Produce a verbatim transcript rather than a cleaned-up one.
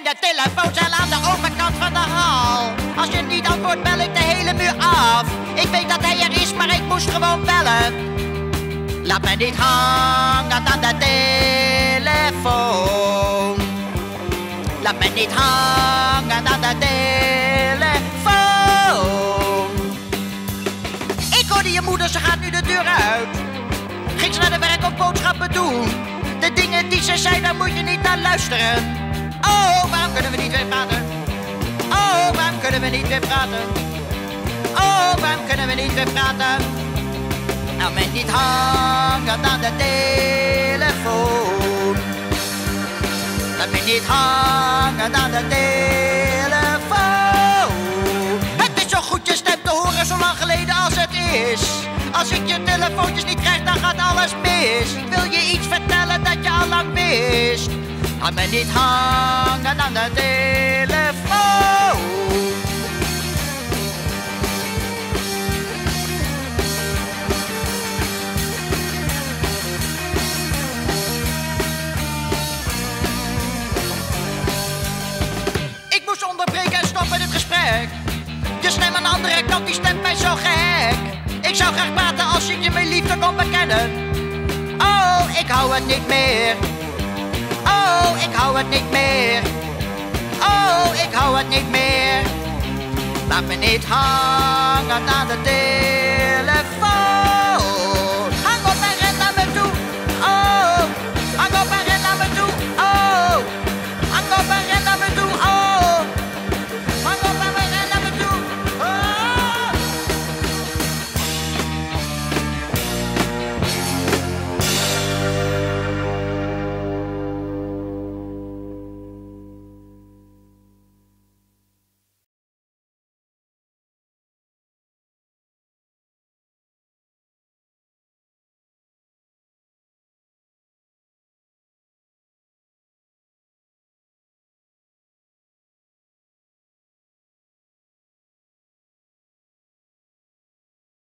En de telefooncel aan de overkant van de hal. Als je niet antwoordt, bel ik de hele muur af. Ik weet dat hij er is, maar ik moest gewoon bellen. Laat me niet hangen aan de telefoon. Laat me niet hangen aan de telefoon. Ik hoorde je moeder, ze gaat nu de deur uit. Ging ze naar de werk of boodschappen doen. De dingen die ze zei, daar moet je niet naar luisteren. Oh, waarom kunnen we niet weer praten? Oh, waarom kunnen we niet weer praten? Oh, waarom kunnen we niet weer praten? Nou, me niet hangen aan de telefoon. Laat me niet hangen aan de telefoon. Het is zo goed je stem te horen, zo lang geleden als het is. Als ik je telefoontjes niet krijg, dan gaat alles mis. Ik wil je iets vertellen dat je al lang wist. Laat me niet hangen aan de telefoon. Ik moest onderbreken en stoppen het gesprek. Je stem aan de andere kant, die stemt mij zo gek. Ik zou graag praten als ik je mijn liefde kon bekennen. Oh, ik hou het niet meer. Oh, ik hou het niet meer. Oh, ik hou het niet meer. Laat me niet hangen aan de deur.